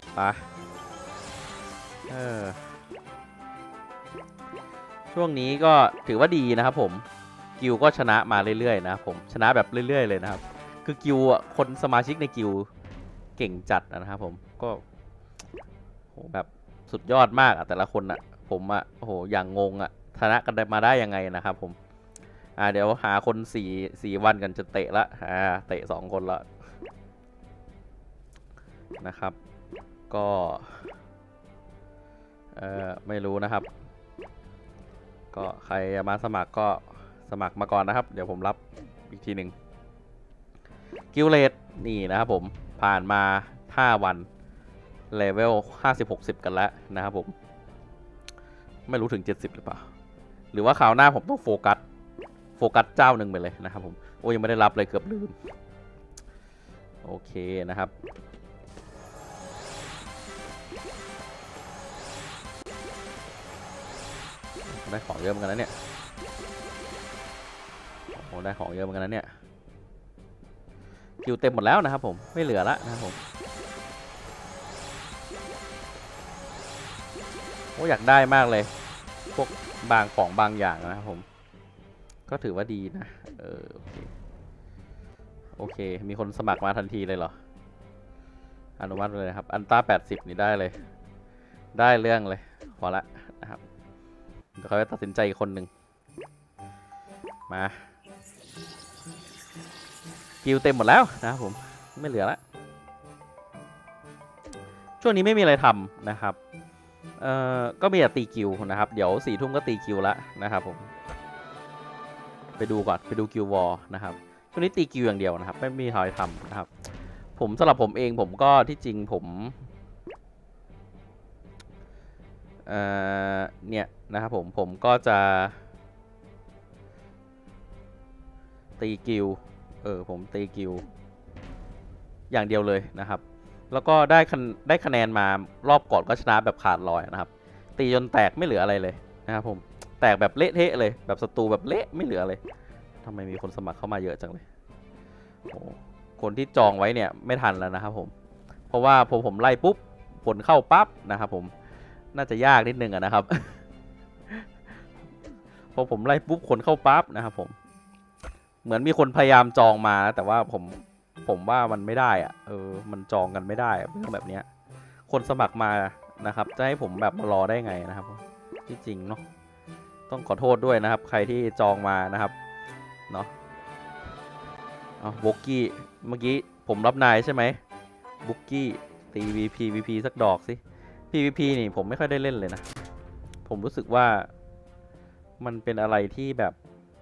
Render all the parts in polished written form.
ไปช่วงนี้ก็ถือว่าดีนะครับผมกิลก็ชนะมาเรื่อยๆนะครับผมชนะแบบเรื่อยๆเลยนะครับคือกิลคนสมาชิกในกิลเก่งจัดนะครับผมก็โหแบบสุดยอดมากแต่ละคนผมโหอย่างงงชนะกันมาได้ยังไงนะครับผมเดี๋ยวหาคน4 วันกันจะเตะละเตะ2 คนละนะครับก็ไม่รู้นะครับก็ใครมาสมัครก็สมัครมาก่อนนะครับเดี๋ยวผมรับอีกทีหนึ่งกิลเลตนี่นะครับผมผ่านมา5 วันเลเวล50-60กันแล้วนะครับผมไม่รู้ถึง70หรือเปล่าหรือว่าคราวหน้าผมต้องโฟกัสเจ้าหนึ่งไปเลยนะครับผมโอ้ยังไม่ได้รับเลยเกือบลืมโอเคนะครับได้ของเยอะเหมือนกันนะเนี่ยโอ้ได้ของเยอะเหมือนกันนะเนี่ยคิวเต็มหมดแล้วนะครับผมไม่เหลือละนะครับผมโอ้อยากได้มากเลยพวกบางของบางอย่างนะครับผมก็ถือว่าดีนะโอเคมีคนสมัครมาทันทีเลยเหรออนุมัติเลยครับอันต้า80นี่ได้เลยได้เรื่องเลยพอละนะครับเดี๋ยวเขาจะตัดสินใจอีกคนหนึ่งมากิลเต็มหมดแล้วนะครับผมไม่เหลือละช่วงนี้ไม่มีอะไรทำนะครับก็มีแต่ตีกิลนะครับเดี๋ยว4 ทุ่มก็ตีกิลละนะครับผมไปดูก่อนไปดูกิลวอลนะครับช่วงนี้ตีกิลอย่างเดียวนะครับไม่มีอะไรทำนะครับผมสำหรับผมเองผมก็ที่จริงผมเนี่ยนะครับผมก็จะตีกิลผมตีกิลอย่างเดียวเลยนะครับแล้วก็ได้คะแนนมารอบก่อนก็ชนะแบบขาดลอยนะครับตีจนแตกไม่เหลืออะไรเลยนะครับผมแตกแบบเละเทะเลยแบบศัตรูแบบเละไม่เหลือเลยทำไมมีคนสมัครเข้ามาเยอะจังเลยโอ้คนที่จองไว้เนี่ยไม่ทันแล้วนะครับผมเพราะว่าผมไล่ปุ๊บผลเข้าปั๊บนะครับผมน่าจะยากนิดนึงนะครับพอผมไล่ปุ๊บคนเข้าปั๊บนะครับผมเหมือนมีคนพยายามจองมาแต่ว่าผมว่ามันไม่ได้มันจองกันไม่ได้เรื่องแบบนี้คนสมัครมานะครับจะให้ผมแบบมารอได้ไงนะครับที่จริงเนาะต้องขอโทษด้วยนะครับใครที่จองมานะครับเนาะบุกกี้เมื่อกี้ผมรับนายใช่ไหมบุกกี้ตี VP สักดอกสิ PVP นี่ผมไม่ค่อยได้เล่นเลยนะผมรู้สึกว่ามันเป็นอะไรที่แบบ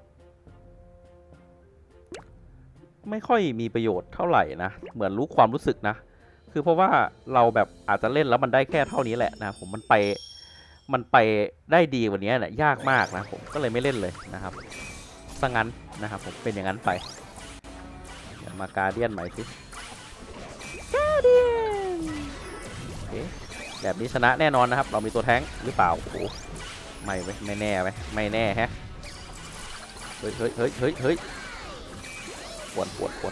ไม่ค่อยมีประโยชน์เท่าไหร่นะเหมือนรู้ความรู้สึกนะคือเพราะว่าเราแบบอาจจะเล่นแล้วมันได้แค่เท่านี้แหละนะผมมันไปได้ดีกว่านี้เนี่ยยากมากนะผมก็เลยไม่เล่นเลยนะครับซะงั้นนะครับผมเป็นอย่างนั้นไปมาการเดียนใหม่สิการเดียนโอเคแบบนี้ชนะแน่นอนนะครับเรามีตัวแท้งหรือเปล่าโอ้โหไม่แน่ไหมไม่แน่ฮะเฮ้ยปวด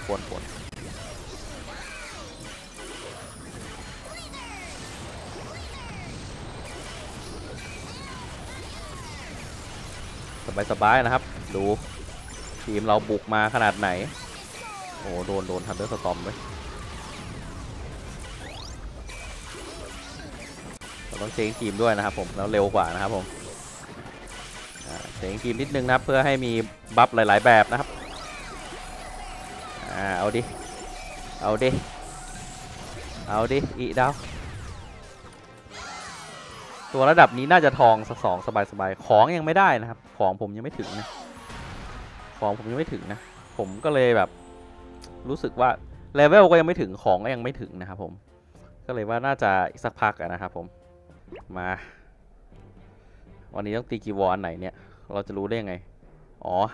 สบายนะครับดูทีมเราบุกมาขนาดไหนโอ้โดนทันเดอร์สตอมไว้เราต้องเช็คทีมด้วยนะครับผมแล้วเร็วกว่านะครับผมเช็คทีมนิดนึงนะครับเพื่อให้มีบัฟหลายๆแบบนะครับเอาดิอีดาวตัวระดับนี้น่าจะทองสัก2สบายของยังไม่ได้นะครับของผมยังไม่ถึงนะผมก็เลยแบบรู้สึกว่าเลเวลก็ยังไม่ถึงของก็ยังไม่ถึงนะครับผมก็เลยว่าน่าจะอีกสักพักนะครับผมมาวันนี้ต้องตีกี่วอลไหนเนี่ยเราจะรู้ได้ยังไงอ๋อ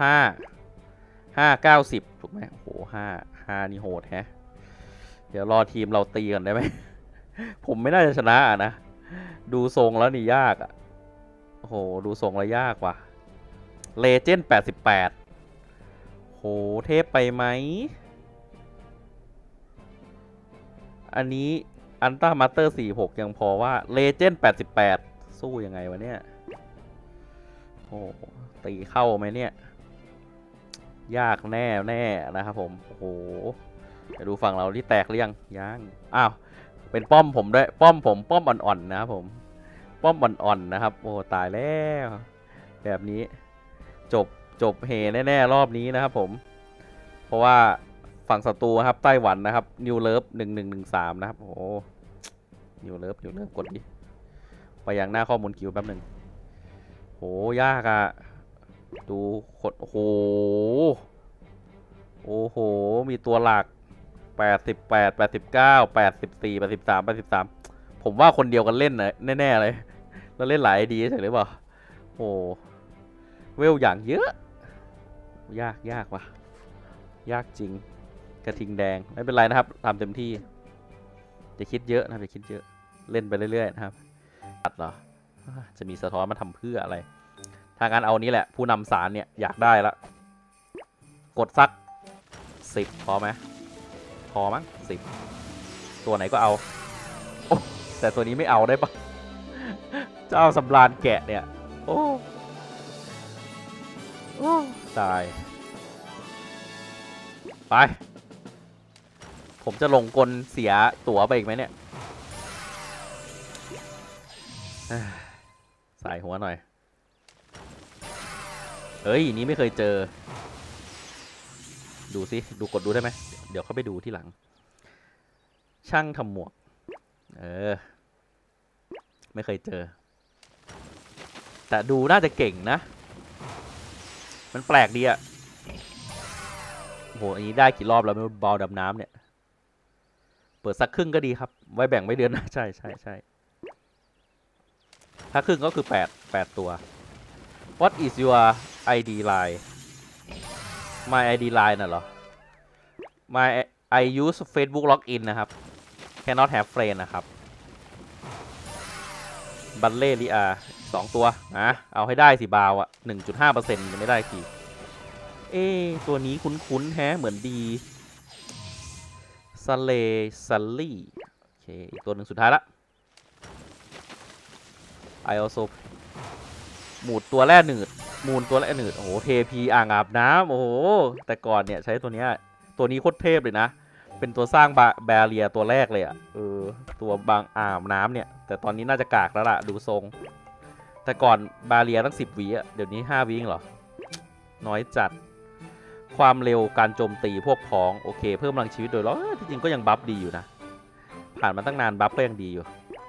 5 90ถูกไหมโอ้โห5นี่โหดแฮะเดี๋ยวรอทีมเราตีกันได้ไหม ผมไม่น่าจะชนะนะดูทรงแล้วนี่ยากโอ้โหดูทรงแล้วยากว่ะเลเจนด์88โหเทพไปไหมอันนี้อันต้ามาสเตอร์46ยังพอว่าเลเจนด์88สู้ยังไงวะเนี่ยโอ้ตีเข้าไหมเนี่ยยากแน่นะครับผมโอ้โหไปดูฝั่งเราที่แตกหรือยังอ้าวเป็นป้อมผมด้วยป้อมอ่อนๆนะครับผมป้อมอ่อนๆนะครับโอ้ตายแล้วแบบนี้จบเฮแน่ๆรอบนี้นะครับผมเพราะว่าฝั่งศัตรูครับไต้หวันนะครับนิวเลิฟ1113นะครับโอ้นิวเลิฟกดดิไปยังหน้าข้อมูลคิวแป๊บหนึ่งโหยากอะดูกดโอ้โหมีตัวหลัก88 89 84 83 83ผมว่าคนเดียวกันเล่นนะแน่ๆเลยแล้วเล่นหลายดีใช่หรือเปล่าโอ้เวลอย่างเยอะยากว่ะยากจริงกระทิงแดงไม่เป็นไรนะครับทำเต็มที่จะคิดเยอะนะจะคิดเยอะเล่นไปเรื่อยๆนะครับตัดเหรอจะมีสะท้อนมาทำเพื่ออะไรทางการเอานี้แหละผู้นำสารเนี่ยอยากได้ละกดซัก10พอไหมพอมั้ง10ตัวไหนก็เอาโอ้แต่ตัวนี้ไม่เอาได้ปะเจ้าสำราญแกะเนี่ยโอ้ตายไปผมจะลงกลเสียตั๋วไปอีกไหมเนี่ยสายหัวหน่อยเฮ้ยนี้ไม่เคยเจอดูสิกดดูได้ไหมเดี๋ยวเข้าไปดูที่หลังช่างทำหมวกไม่เคยเจอแต่ดูน่าจะเก่งนะมันแปลกดีอะโหอันนี้ได้กี่รอบแล้วไม่รู้บอลดำน้ำเนี่ยเปิดสักครึ่งก็ดีครับไว้แบ่งไม่เดือนนะใช่ถ้าครึ่งก็คือ8ตัว What is your ID line My ID line น่ะเหรอ I use Facebook login นะครับ cannot have friend นะครับบัลเล่ลีอา2ตัวนะเอาให้ได้สิบาวอะ 1.5% ยังไม่ได้ทีตัวนี้คุ้นๆแฮะเหมือนดีซัลลี่โอเคอีกตัวหนึ่งสุดท้ายละ I also มูนตัวแรกหนืดโอ้โหเทพีอ่างอาบน้ำโอ้โหแต่ก่อนเนี่ยใช้ตัวนี้โคตรเทพเลยนะเป็นตัวสร้างแบเรียตัวแรกเลยอ่ะตัวบางอาบน้ำเนี่ยแต่ตอนนี้น่าจะกากแล้วล่ะดูทรงแต่ก่อนบาเรียตั้ง10 วิอ่ะเดี๋ยวนี้5 วิเหรอน้อยจัดความเร็วการโจมตีพวกพ้องโอเคเพิ่มพลังชีวิตโดยรวมจริงๆก็ยังบัฟดีอยู่นะผ่านมาตั้งนานบัฟก็ยังดีอยู่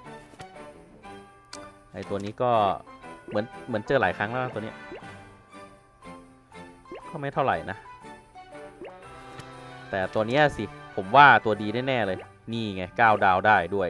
ไอตัวนี้ก็เหมือนเจอหลายครั้งแล้วตัวนี้ก็ไม่เท่าไหร่นะแต่ตัวนี้สิผมว่าตัวดีแน่ๆเลยนี่ไง9 ดาวได้ด้วย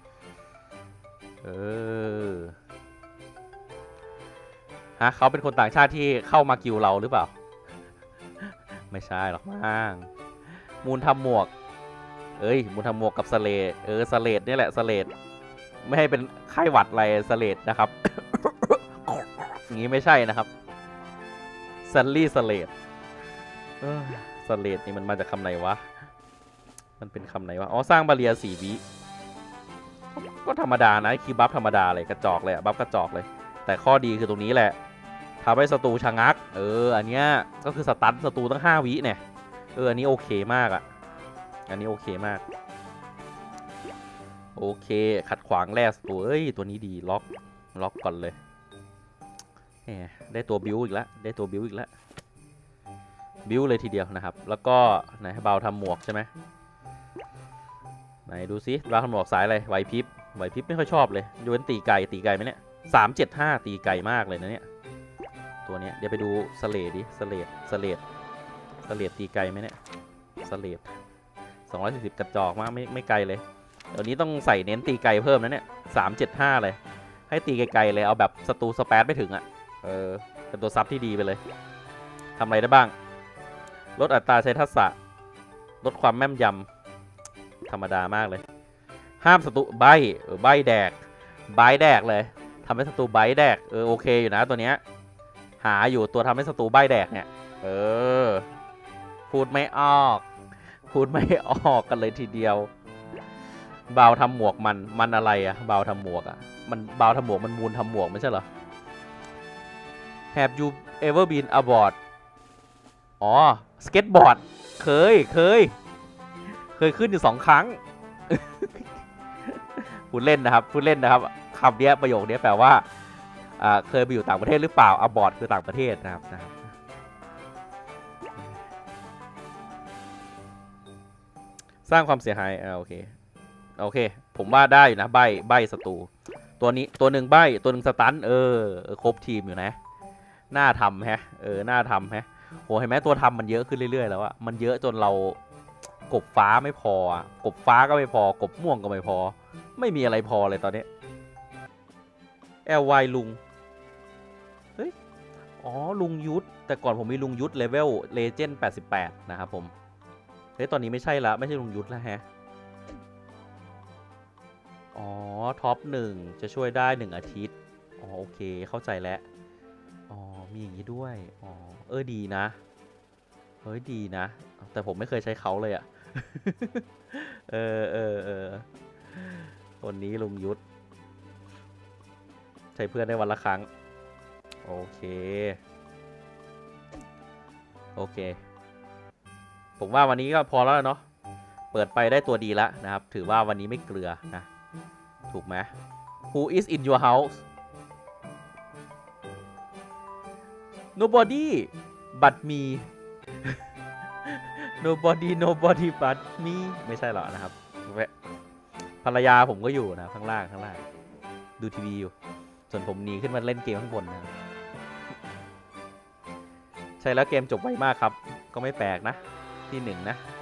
ฮะเขาเป็นคนต่างชาติที่เข้ามากิวเราหรือเปล่าไม่ใช่หรอกมั้งมูลทำหมวกมูลทำหมวกกับสเลดสเลดนี่แหละสเลดไม่ให้เป็นไข้หวัดอะไรสเลดนะครับ อย่างนี้ไม่ใช่นะครับซันลี่สเลดสเลดนี่มันมาจากคำไหนวะมันเป็นคำไหนวะอ๋อสร้างบาเรีย4 วิก็ธรรมดานะคีย์บัฟธรรมดาเลยกระจอกเลยบัฟกระจอกเลยแต่ข้อดีคือตรงนี้แหละทำให้ศัตรูชะงักอันเนี้ยก็คือสตันศัตรูตั้ง5 วิเนี่ยอันนี้โอเคมากอ่ะอันนี้โอเคมากโอเคขัดขวางแร่ศัตรูตัวนี้ดีล็อกก่อนเลยได้ตัวบิวอีกแล้วบิวเลยทีเดียวนะครับแล้วก็ไหนให้เบาทำหมวกใช่ไหมไหนดูซิเบาทำหมวกสายอะไรไหวพริบไม่ค่อยชอบเลยยูเวนตีไก่ไหมเนี่ย375ตีไก่มากเลยนะเนี่ยตัวเนี้ยเดี๋ยวไปดูสเลดดิสเลดตีไก่ไหมเนี่ยสเลด240กระจอกมากไม่ไกลเลยเดี๋ยวนี้ต้องใส่เน้นตีไกลเพิ่มนะเนี่ย375เลยให้ตีไกลๆเลยเอาแบบศัตรูสเปซไม่ถึงอ่ะเป็นตัวซับที่ดีไปเลยทำอะไรได้บ้างลดอัตราใช้ทักษะลดความแม่นยำธรรมดามากเลยห้ามศัตรูใบแดกเลยทำให้ศัตรูใบแดกโอเคอยู่นะตัวเนี้ยหาอยู่ตัวทำให้ศัตรูใบแดกเนี่ยพูดไม่ออกกันเลยทีเดียวบาวทำหมวกมันอะไรอะบาวทำหมวกอะมันบาวทำหมวกมันมูลทำหมวกไม่ใช่เหรอ Have you ever been aboard อ๋อสเก็ตบอร์ดเคยขึ้นอยู่2 ครั้ง พูดเล่นนะครับคำนี้ประโยคนี้แปลว่าเคยไปอยู่ต่างประเทศหรือเปล่า aboard คือต่างประเทศนะครับสร้างความเสียหายโอเคผมว่าได้อยู่นะใบศัตรูตัวนี้ตัวหนึ่งใบตัวหนึ่งสตันครบทีมอยู่นะน่าทำแฮะน่าทำแฮะโหเห็นไหมตัวทำมันเยอะขึ้นเรื่อยๆแล้วอะมันเยอะจนเรากบฟ้าไม่พอกบฟ้าก็ไม่พอกบม่วงก็ไม่พอไม่มีอะไรพอเลยตอนนี้ LY ลุงเฮ้ยอ๋อลุงยุทธแต่ก่อนผมมีลุงยุทธเลเวลเลเจนด์88นะครับผมเฮ้ยตอนนี้ไม่ใช่ละไม่ใช่ลุงยุทธแล้วแฮะอ๋อท็อป1จะช่วยได้1 อาทิตย์อ๋อโอเคเข้าใจแล้วอ๋อมีอย่างนี้ด้วยอ๋อดีนะเฮ้ยดีนะแต่ผมไม่เคยใช้เขาเลยอะ เออคนนี้ลุงยุทธใช้เพื่อนได้วันละครั้งโอเคผมว่าวันนี้ก็พอแล้วเนาะเปิดไปได้ตัวดีแล้วนะครับถือว่าวันนี้ไม่เกลือนะถูกไหม Who is in your house nobody but me nobody but me ไม่ใช่หรอกนะครับภรรยาผมก็อยู่นะข้างล่างดูทีวีอยู่ส่วนผมหนีขึ้นมาเล่นเกมข้างบนนะใช่แล้วเกมจบไวมากครับก็ไม่แปลกนะที่1นะ